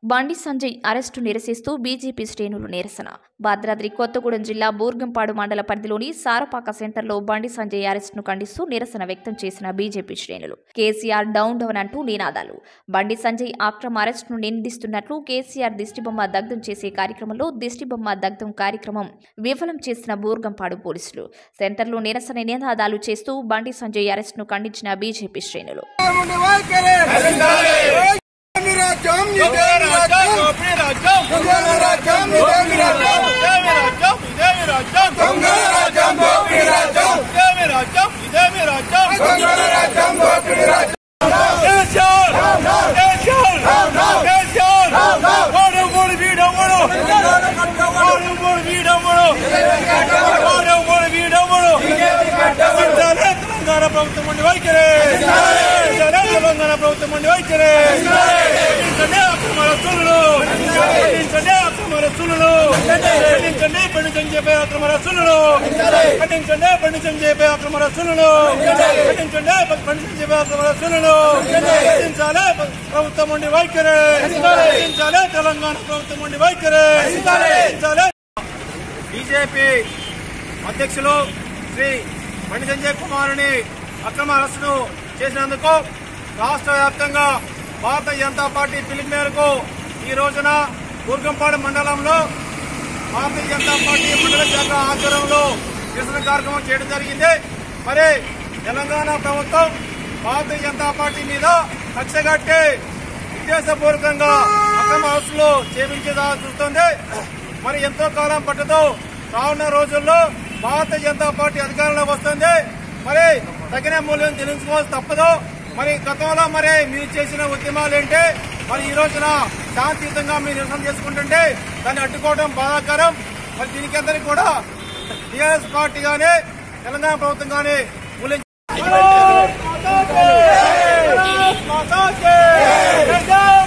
Bandi Sanjay arrest నిరసిస్తూ BJP శ్రేణులు నిరసన. భద్రాద్రి కొత్తగూడెం జిల్లా బూర్గంపాడు మండల పరిధిలోని సారపాక సెంటర్లో బండి సంజయ్ అరెస్టును ఖండిస్తూ నిరసన వ్యక్తం చేసిన బీజేపీ శ్రేణులు కేసీఆర్ డౌన్ డౌన్ అంటూ నినాదాలు. బండి సంజయ్ అక్రమ అరెస్టును నిందిస్తున్నట్లు కేసీఆర్ దిష్టిబొమ్మ దగ్ధం చేసే కార్యక్రమంలో దిష్టిబొమ్మ దగ్ధం కార్యక్రమం విఫలం చేసిన బూర్గంపాడు పోలీసులు సెంటర్లో నిరసన నినాదాలు చేస్తూ బండి సంజయ్ అరెస్టును ఖండించిన బీజేపీ శ్రేణులు. బీజేపీ అధ్యక్షులు శ్రీ బండి సంజయ్ కుమారుని అక్రమ అరెస్టును చేసినందుకు రాష్ట్ర వ్యాప్తంగా భారతీయ జనతా పార్టీ పిలుపు మేరకు ఈ రోజున బూర్గంపాడు మండలంలో భారతీయ జనతా పార్టీ మండల శాఖ ఆధ్వర్యంలో నిరసన కార్యక్రమం చేయడం జరిగింది. మరి తెలంగాణ ప్రభుత్వం భారతీయ జనతా పార్టీ మీద కక్షగట్టి ఉద్దేశపూర్వకంగా అక్రమ అరెస్టులు చేపించేదా చూస్తుంది. మరి ఎంతో కాలం పట్టదు, రానున్న రోజుల్లో భారతీయ జనతా పార్టీ అధికారంలో వస్తుంది. మరి తగిన మూల్యం చెల్లించుకోవాల్సి తప్పదు. మరి గతంలో మరి మీరు చేసిన ఉద్యమాలు ఏంటి, మరి ఈ రోజున శాంతియుతంగా మీరు నిరసన చేసుకుంటుంటే దాన్ని అడ్డుకోవడం బాధాకరం. మరి దీనికి అందరికీ కూడా టీఆర్ఎస్ పార్టీ గానీ తెలంగాణ ప్రభుత్వం గానీ మూల్యం